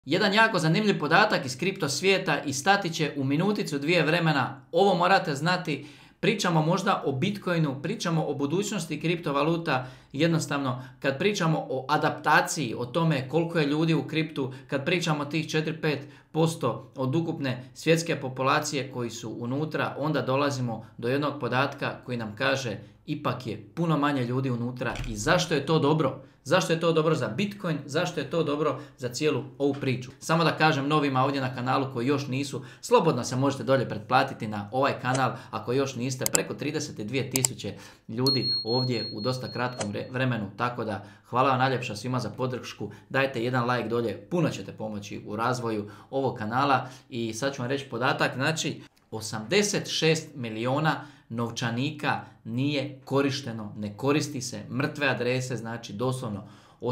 Jedan jako zanimljiv podatak iz kripto svijeta i stati će u minuticu, dvije vremena. Ovo morate znati. Pričamo možda o Bitcoinu, pričamo o budućnosti kriptovaluta. Jednostavno, kad pričamo o adaptaciji, o tome koliko je ljudi u kriptu, kad pričamo o tih 4-5% od ukupne svjetske populacije koji su unutra, onda dolazimo do jednog podatka koji nam kaže ipak je puno manje ljudi unutra. I zašto je to dobro? Zašto je to dobro za Bitcoin? Zašto je to dobro za cijelu ovu priču? Samo da kažem novima ovdje na kanalu koji još nisu, slobodno se možete dolje pretplatiti na ovaj kanal ako još niste. Preko 32.000 ljudi ovdje u dosta kratkom vremenu, tako da hvala vam najljepša svima za podršku. Dajte jedan like dolje, puno ćete pomoći u razvoju ovog kanala. I sad ću vam reći podatak, znači 86 milijuna novčanika nije korišteno, ne koristi se, mrtve adrese, znači doslovno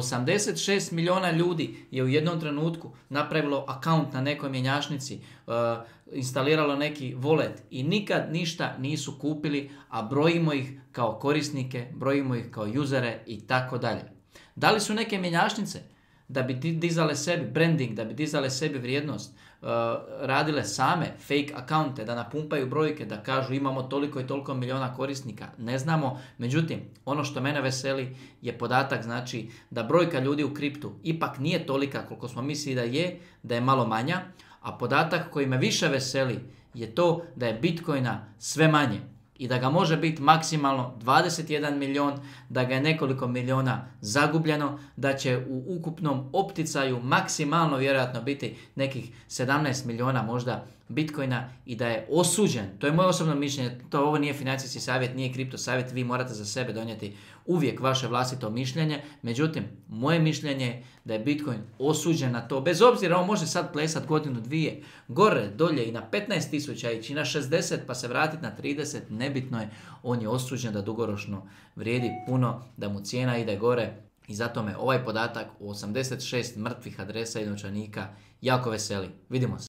86 milijuna ljudi je u jednom trenutku napravilo akaunt na nekoj mjenjačnici, instaliralo neki wallet i nikad ništa nisu kupili, a brojimo ih kao korisnike, brojimo ih kao usere i tako dalje. Da li su neke mjenjačnice da bi dizale sebi branding, da bi dizale sebi vrijednost, radile same fake akaunte, da napumpaju brojke, da kažu imamo toliko i toliko milijuna korisnika? Ne znamo. Međutim, ono što mene veseli je podatak, znači da brojka ljudi u kriptu ipak nije tolika koliko smo mislili da je malo manja, a podatak koji me više veseli je to da je Bitcoina sve manje i da ga može biti maksimalno 21 milion, da ga je nekoliko miliona zagubljeno, da će u ukupnom opticaju maksimalno vjerojatno biti nekih 17 miliona možda Bitcoina i da je osuđen. To je moje osobno mišljenje, ovo nije financijski savjet, nije kripto savjet, vi morate za sebe donijeti uvijek vaše vlastito mišljenje. Međutim, moje mišljenje je da je Bitcoin osuđen na to, bez obzira on može sad plesat godinu, dvije, gore, dolje i na 15.000 ići na 60 pa se vratiti na 30, nebitno je, on je osuđen da dugoročno vrijedi puno, da mu cijena ide gore. I zato me ovaj podatak o 86 mrtvih adresa i novčanika jako veseli. Vidimo se.